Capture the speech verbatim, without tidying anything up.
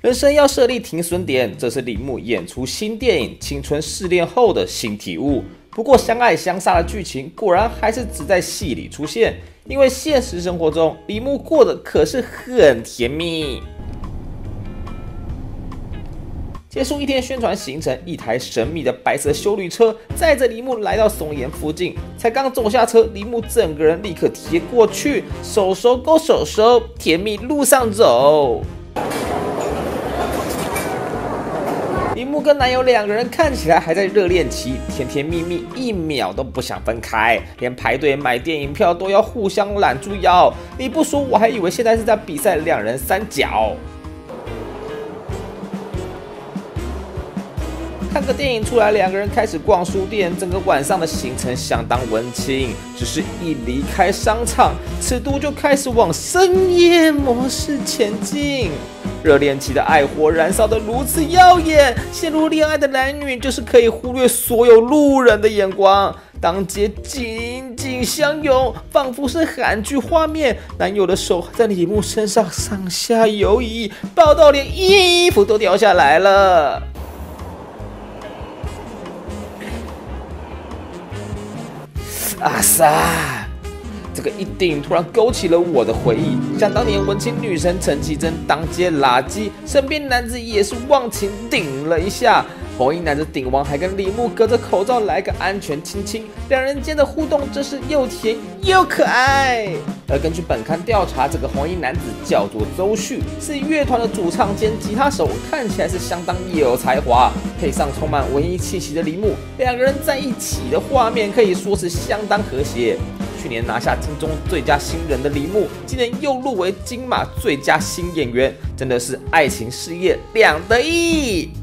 人生要设立停损点，这是铃木演出新电影《青春试炼》后的新体悟。不过，相爱相杀的剧情果然还是只在戏里出现，因为现实生活中，铃木过得可是很甜蜜。结束一天宣传行程，一台神秘的白色休旅车载着铃木来到松岩附近。才刚走下车，铃木整个人立刻贴过去，手手勾手手，甜蜜路上走。铃木跟男友两个人看起来还在热恋期，甜甜蜜蜜，一秒都不想分开，连排队买电影票都要互相揽住腰。你不说，我还以为现在是在比赛两人三角。看个电影出来，两个人开始逛书店，整个晚上的行程相当温馨。只是一离开商场，尺度就开始往深夜模式前进。热恋期的爱火燃烧得如此耀眼，陷入恋爱的男女就是可以忽略所有路人的眼光，当街紧紧相拥，仿佛是韩剧画面。男友的手在铃木身上上下游移，抱到连衣服都掉下来了。阿萨，这个一顶突然勾起了我的回忆，想当年文青女神陈绮贞当街垃圾，身边男子也是忘情顶了一下。红衣男子顶完还跟铃木隔着口罩来个安全亲亲，两人间的互动真是又甜又可爱。而根据本刊调查，这个红衣男子叫做周旭，是乐团的主唱兼吉他手，看起来是相当有才华。配上充满文艺气息的铃木，两个人在一起的画面可以说是相当和谐。去年拿下金钟最佳新人的铃木，今年又入围金马最佳新演员，真的是爱情事业两得意。